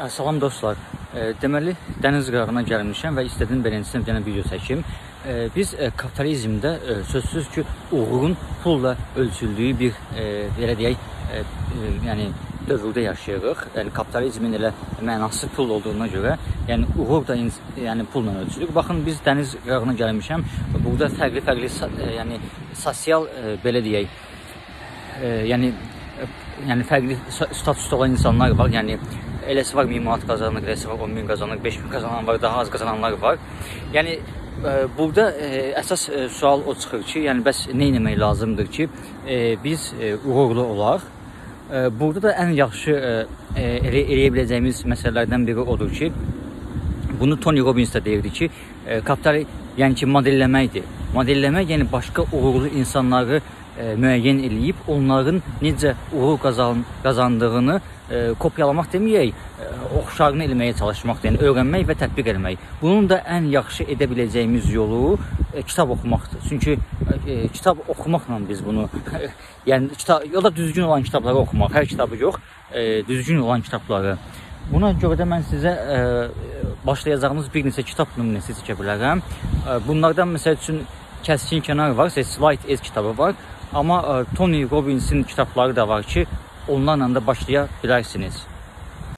Salam dostlar. Deməli, dəniz qırağına gəlmişəm və istədim beləncəsinə bir dənə video çəkim. Biz kapitalizmdə sözsüz ki, uğurun pulla ölçüldüyü bir, belə deyək, yəni dövrdə yaşayırıq. Yəni kapitalizmin elə mənası pul olduğuna görə, yəni uğur da yəni pulla ölçülür. Baxın, biz dəniz qırağına gəlmişəm. Burada fərqli yəni sosial belə deyək, yəni fərqli statusda olan insanlar var. Yəni eləsi var 1000 manat qazanır, eləsi var 10.000 qazanır, 5.000 qazanan var, daha az qazananlar var. Yəni burada əsas sual o çıxır ki, yəni bəs nə etmək lazımdır ki, biz uğurlu olaq. Burada da ən yaxşı eləyə biləcəyimiz məsələlərdən biri odur ki, bunu Tony Robbins də deyirdi ki, kapital yəni ki, modelləməkdir. Modelləmək yəni başqa uğurlu insanları müəyyən eləyib, onların necə uğur qazandığını kopyalamaq deməyək, oxşarını eləməyə çalışmaq, yəni öyrənmək və tətbiq etmək. Bunun da ən yaxşı edə biləcəyimiz yolu kitab oxumaqdır. Çünki kitab oxumaqla biz bunu, yəni ya da düzgün olan kitabları oxumaq, hər kitabı yox, düzgün olan kitabları. Buna görə də mən sizə başlayacağınız bir neçə kitab nümunəsi çəkə bilərəm. Bunlardan məsəl üçün Kəskin Kənar var, Slight Edge kitabı var. Amma Tony Robbins kitabları da var ki, onlarla da başlaya bilərsiniz.